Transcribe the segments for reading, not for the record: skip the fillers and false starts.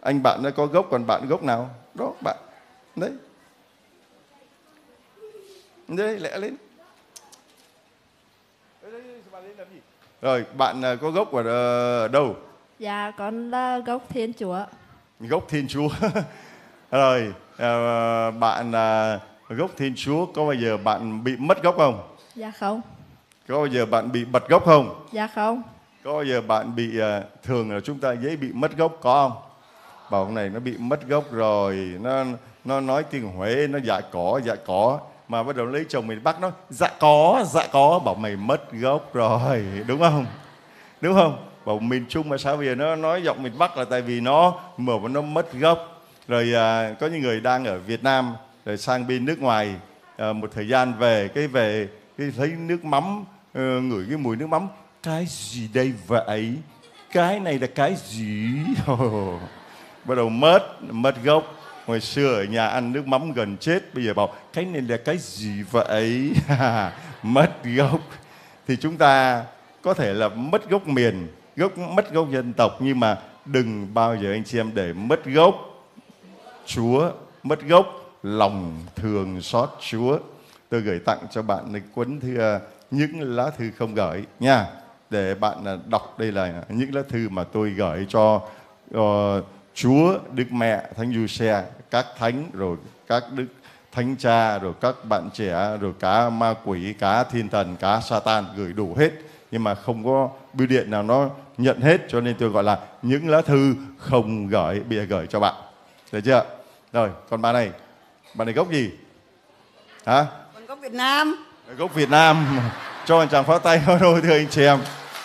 Anh bạn nó có gốc, còn bạn gốc nào? Đó, bạn. Đấy. Đây, lẹ lên. Rồi, bạn có gốc ở đâu? Dạ con là gốc Thiên Chúa. Gốc Thiên Chúa. Rồi, bạn gốc Thiên Chúa, có bao giờ bạn bị mất gốc không? Dạ không. Có bao giờ bạn bị bật gốc không? Dạ không. Có bao giờ bạn bị, thường là chúng ta dễ bị mất gốc, có không? Bảo này nó bị mất gốc rồi, nó nói tiếng Huế, nó dạ có. Mà bắt đầu lấy chồng mình bắt nó dạ có, bảo mày mất gốc rồi, đúng không? Đúng không? Bảo miền Trung mà sao bây giờ nó nói giọng miền Bắc là tại vì nó mất gốc. Rồi có những người đang ở Việt Nam rồi sang bên nước ngoài một thời gian về cái thấy nước mắm, ngửi cái mùi nước mắm, cái gì đây vậy? Cái này là cái gì? Bắt đầu mất gốc. Hồi xưa ở nhà ăn nước mắm gần chết, bây giờ bảo cái này là cái gì vậy? Mất gốc. Thì chúng ta có thể là mất gốc miền, mất gốc dân tộc, nhưng mà đừng bao giờ anh chị em để mất gốc Chúa, mất gốc lòng thương xót Chúa. Tôi gửi tặng cho bạn cuốn thư những lá thư không gửi nha, để bạn đọc. Đây là những lá thư mà tôi gửi cho Chúa, Đức Mẹ, Thánh Giuse, các thánh, rồi các đức thánh cha, rồi các bạn trẻ, rồi cả ma quỷ, cả thiên thần, cả Satan, gửi đủ hết. Nhưng mà không có bưu điện nào nó nhận hết, cho nên tôi gọi là những lá thư không gửi, bây giờ gửi cho bạn. Được chưa? Rồi, còn bạn này gốc gì? Hả? Con gốc Việt Nam. Gốc Việt Nam. Cho anh chàng pháo tay thôi thưa anh chị em.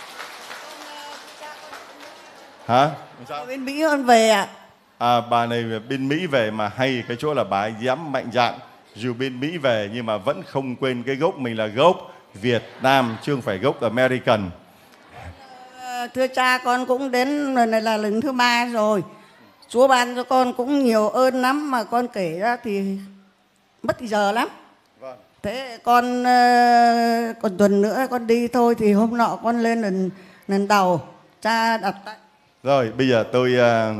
Hả? Ở bên Mỹ con về ạ. Bà này bên Mỹ về mà hay cái chỗ là bà ấy dám mạnh dạn, dù bên Mỹ về nhưng mà vẫn không quên cái gốc mình là gốc Việt Nam, chứ không phải gốc American. Thưa cha, con cũng đến lần này là lần thứ 3 rồi. Chúa ban cho con cũng nhiều ơn lắm, mà con kể ra thì mất thì giờ lắm. Vâng. Thế con còn tuần nữa con đi thôi, thì hôm nọ con lên lần đầu cha đặt tay. Rồi bây giờ tôi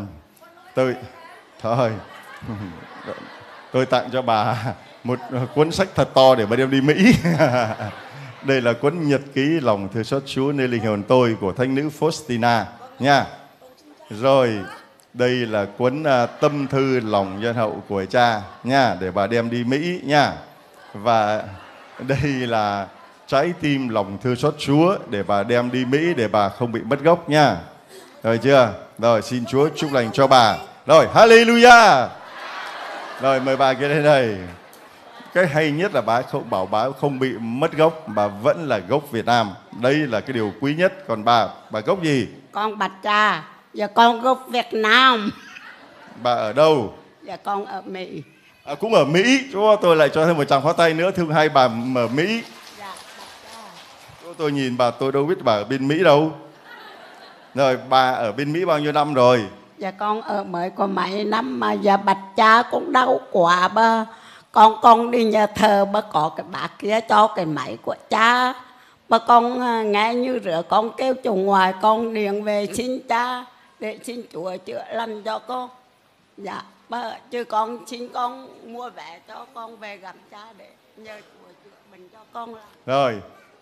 thôi tôi tặng cho bà một cuốn sách thật to để bà đem đi Mỹ. Đây là cuốn nhật ký lòng thương xót Chúa nơi linh hồn tôi của thánh nữ Faustina nha. Rồi đây là cuốn tâm thư lòng nhân hậu của cha nha, để bà đem đi Mỹ nha. Và đây là trái tim lòng thương xót Chúa để bà đem đi Mỹ, để bà không bị mất gốc nha. Rồi chưa? Rồi xin Chúa chúc lành cho bà. Rồi hallelujah. Rồi mời bà kia lên đây. Cái hay nhất là bà không bảo bà không bị mất gốc, bà vẫn là gốc Việt Nam. Đây là cái điều quý nhất. Còn bà gốc gì? Con bạch cha. Dạ con gốc Việt Nam. Bà ở đâu? Dạ con ở Mỹ. Cũng ở Mỹ. Chú tôi lại cho thêm một tràng pháo tay nữa, thương hai bà ở Mỹ. Dạ bạch cha. Chú tôi nhìn bà tôi đâu biết bà ở bên Mỹ đâu. Rồi bà ở bên Mỹ bao nhiêu năm rồi? Dạ con ở mới có mấy năm mà dạ bạch cha cũng đau quá bà. Con đi nhà thờ bà có cái bác kia cho cái máy của cha. Bà con nghe như rửa con kêu chủ ngoài, con điện về xin cha để xin Chúa chữa lành cho con. Dạ bà, chứ con xin con mua vé cho con về gặp cha để nhờ Chúa chữa bệnh cho con là. Rồi.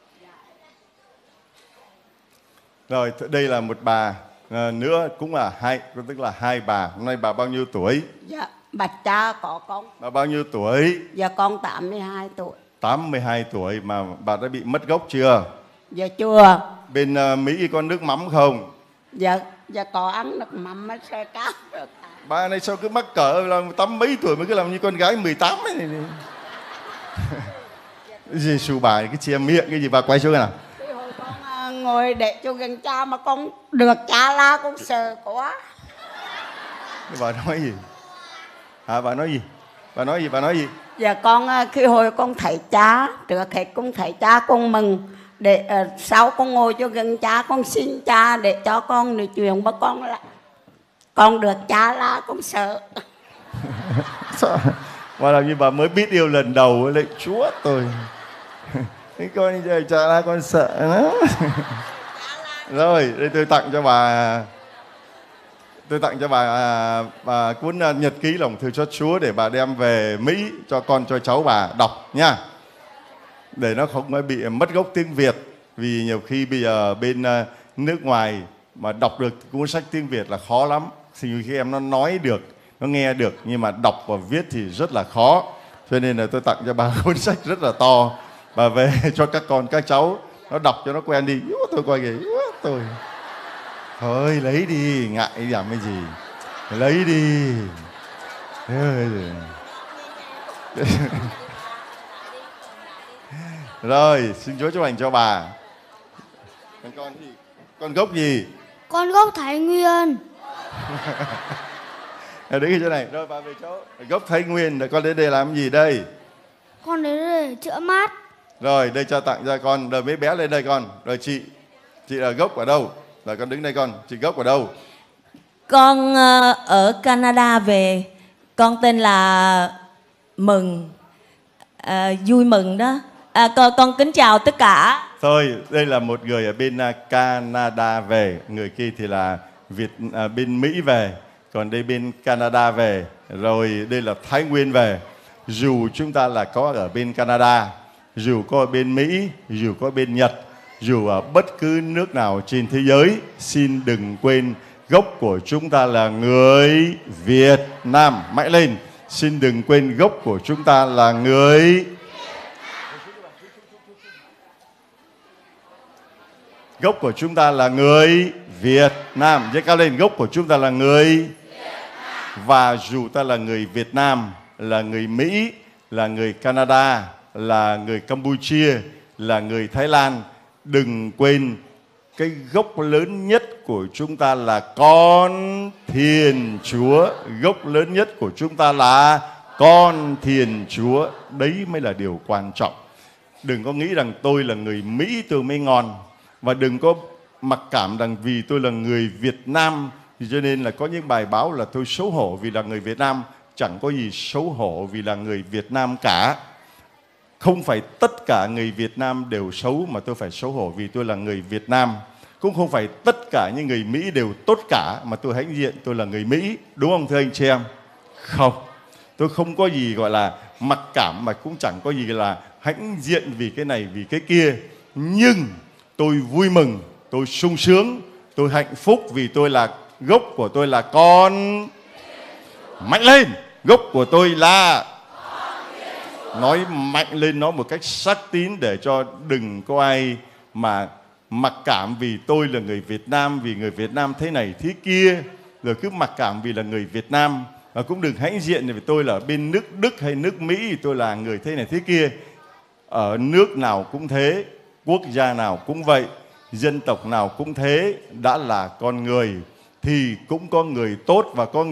Rồi đây là một bà nữa, cũng là tức là hai bà. Hôm nay bà bao nhiêu tuổi? Dạ bạch cha có con. Bà bao nhiêu tuổi? Dạ con 82 tuổi. 82 tuổi mà bà đã bị mất gốc chưa? Dạ chưa. Bên Mỹ có nước mắm không? Dạ có ăn được mắm mới xe cá được. Bà này sao cứ mắc cỡ, làm 80 mấy tuổi mới cứ làm như con gái 18 ấy này. Cái gì xù bà cái chia miệng cái gì, bà quay xuống nào. Cái hồi con ngồi để cho gần cha mà con được cha la con sợ quá. Bà nói gì? Hả, bà nói gì? Bà nói gì? Dạ con khi hồi con thấy cha, trước hết con thấy cha con mừng. Để sau con ngồi cho gần cha, con xin cha để cho con nói chuyện với con là con được cha la con sợ. Sợ? Bà làm như bà mới biết yêu lần đầu lại Chúa tôi. Cái con giờ cha la con sợ lắm. Rồi đây tôi tặng cho bà tôi tặng cho bà cuốn nhật ký lòng thư cho Chúa để bà đem về Mỹ cho con cho cháu bà đọc nha, để nó không có bị mất gốc tiếng Việt. Vì nhiều khi bây giờ bên nước ngoài mà đọc được cuốn sách tiếng Việt là khó lắm. Thì nhiều khi em nó nói được, nó nghe được, nhưng mà đọc và viết thì rất là khó. Cho nên là tôi tặng cho bà cuốn sách rất là to, bà về cho các con các cháu nó đọc cho nó quen đi. Tôi coi kìa, tôi thôi lấy đi, ngại làm cái gì, lấy đi. Rồi, xin Chúa chúc lành cho bà. Con gì? Con gốc gì? Con gốc Thái Nguyên. Đứng ở chỗ này. Rồi bà về chỗ gốc Thái Nguyên. Rồi con đến đây làm gì đây? Con đến đây để chữa mắt. Rồi đây cho tặng cho con. Rồi mấy bé lên đây con. Rồi chị là gốc ở đâu? Rồi con đứng đây con. Chị gốc ở đâu? Con ở Canada về. Con tên là Mừng, vui mừng đó. Con kính chào tất cả. Thôi, đây là một người ở bên Canada về, người kia thì là bên Mỹ về, còn đây bên Canada về, rồi đây là Thái Nguyên về. Dù chúng ta là có ở bên Canada, dù có ở bên Mỹ, dù có bên Nhật, dù ở bất cứ nước nào trên thế giới, xin đừng quên gốc của chúng ta là người Việt Nam. Mạnh lên, xin đừng quên gốc của chúng ta là người gốc của chúng ta là người Việt Nam. Giơ cao lên, gốc của chúng ta là người Việt Nam. Và dù ta là người Việt Nam, là người Mỹ, là người Canada, là người Campuchia, là người Thái Lan, đừng quên cái gốc lớn nhất của chúng ta là con Thiên Chúa. Gốc lớn nhất của chúng ta là con Thiên Chúa. Đấy mới là điều quan trọng. Đừng có nghĩ rằng tôi là người Mỹ tôi mới ngon. Và đừng có mặc cảm rằng vì tôi là người Việt Nam thì cho nên là có những bài báo là tôi xấu hổ vì là người Việt Nam. Chẳng có gì xấu hổ vì là người Việt Nam cả. Không phải tất cả người Việt Nam đều xấu mà tôi phải xấu hổ vì tôi là người Việt Nam. Cũng không phải tất cả những người Mỹ đều tốt cả mà tôi hãnh diện tôi là người Mỹ. Đúng không thưa anh chị em? Không. Tôi không có gì gọi là mặc cảm mà cũng chẳng có gì là hãnh diện vì cái này vì cái kia. Nhưng tôi vui mừng, tôi sung sướng, tôi hạnh phúc vì tôi là gốc của tôi là con. Mạnh lên, gốc của tôi là. Nói mạnh lên nó một cách sắc tín để cho đừng có ai mà mặc cảm vì tôi là người Việt Nam, vì người Việt Nam thế này thế kia, rồi cứ mặc cảm vì là người Việt Nam. Và cũng đừng hãnh diện vì tôi là ở bên nước Đức hay nước Mỹ, tôi là người thế này thế kia. Ở nước nào cũng thế, quốc gia nào cũng vậy, dân tộc nào cũng thế. Đã là con người thì cũng có người tốt và có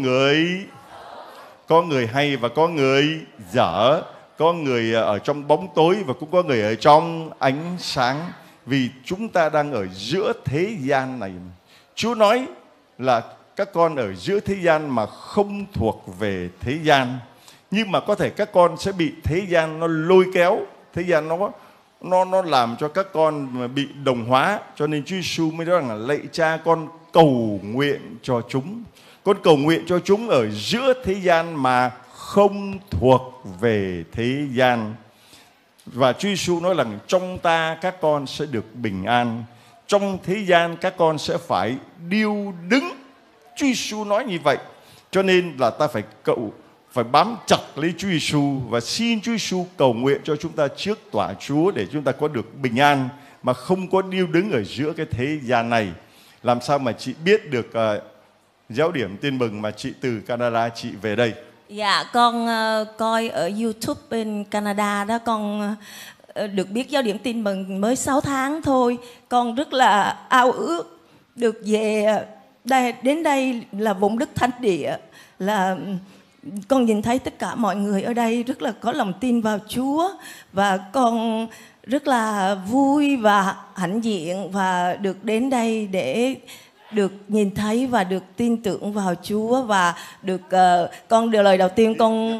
người hay và có người dở, có người ở trong bóng tối và cũng có người ở trong ánh sáng. Vì chúng ta đang ở giữa thế gian này. Chúa nói là các con ở giữa thế gian mà không thuộc về thế gian. Nhưng mà có thể các con sẽ bị thế gian nó lôi kéo, thế gian nó làm cho các con bị đồng hóa. Cho nên Chúa Giêsu mới nói rằng là lạy Cha, con cầu nguyện cho chúng. Con cầu nguyện cho chúng ở giữa thế gian mà không thuộc về thế gian. Và Chúa Giêsu nói rằng trong ta các con sẽ được bình an, trong thế gian các con sẽ phải điêu đứng. Chúa Giêsu nói như vậy. Cho nên là ta phải bám chặt lấy Chúa Giêsu và xin Chúa Giêsu cầu nguyện cho chúng ta trước tòa Chúa để chúng ta có được bình an mà không có điêu đứng ở giữa cái thế gian này. Làm sao mà chị biết được giáo điểm tin mừng mà chị từ Canada chị về đây? Dạ, con coi ở YouTube bên Canada đó, con được biết giáo điểm tin mừng mới 6 tháng thôi. Con rất là ao ước được về đây, đến đây là vùng đất thánh địa, là con nhìn thấy tất cả mọi người ở đây rất là có lòng tin vào Chúa. Và con rất là vui và hãnh diện và được đến đây để được nhìn thấy và được tin tưởng vào Chúa. Và được lời đầu tiên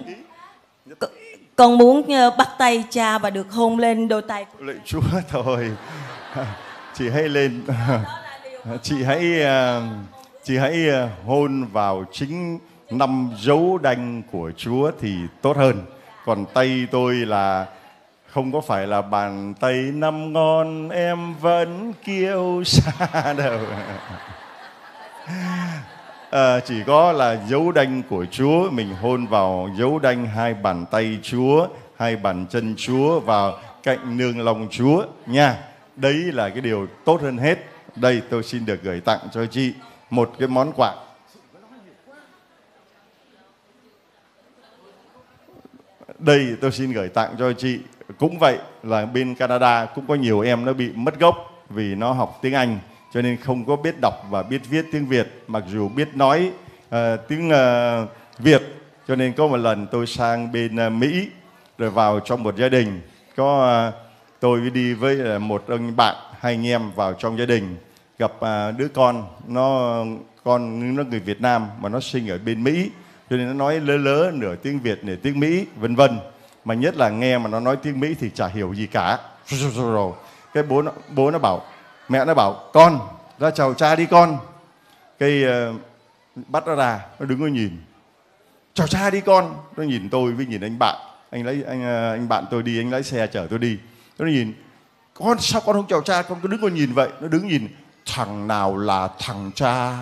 con muốn bắt tay cha và được hôn lên đôi tay. Lạy Chúa thôi. Chị hãy lên. chị hãy hôn vào chính 5 dấu đanh của Chúa thì tốt hơn. Còn tay tôi là không có phải là bàn tay 5 ngón em vẫn kiêu sa đâu. Chỉ có là dấu đanh của Chúa, mình hôn vào dấu đanh 2 bàn tay Chúa, 2 bàn chân Chúa vào cạnh nương lòng Chúa nha. Đấy là cái điều tốt hơn hết. Đây tôi xin được gửi tặng cho chị một cái món quà. Đây tôi xin gửi tặng cho chị. Cũng vậy là bên Canada cũng có nhiều em nó bị mất gốc vì nó học tiếng Anh cho nên không có biết đọc và biết viết tiếng Việt, mặc dù biết nói tiếng Việt. Cho nên có một lần tôi sang bên Mỹ rồi vào trong một gia đình, có tôi đi với một ông bạn, 2 anh em vào trong gia đình gặp đứa con nó người Việt Nam mà nó sinh ở bên Mỹ, cho nên nó nói lớ lớ nửa tiếng Việt nửa tiếng Mỹ vân vân, mà nhất là nghe mà nó nói tiếng Mỹ thì chả hiểu gì cả. Rồi cái bố nó bảo, mẹ nó bảo con ra chào cha đi con. Cái bắt nó ra, nó đứng nó nhìn, chào cha đi con. Nó nhìn tôi với nhìn anh bạn, anh bạn tôi đi, anh lái xe chở tôi đi. Nó nhìn, con sao con không chào cha, con cứ đứng con nhìn vậy. Nó đứng nhìn, thằng nào là thằng cha?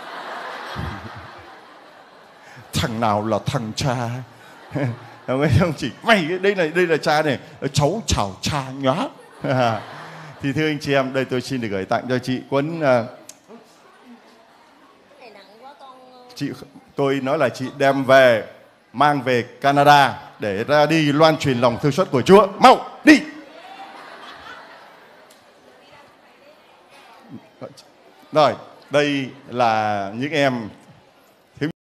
Thằng nào là thằng cha? Ông chỉ mày đây là cha này, cháu chào cha nhá. Thì thưa anh chị em, đây tôi xin được gửi tặng cho chị cuốn chị, tôi nói là chị đem về, mang về Canada để ra đi loan truyền lòng thương xót của Chúa. Mau đi. Rồi, đây là những em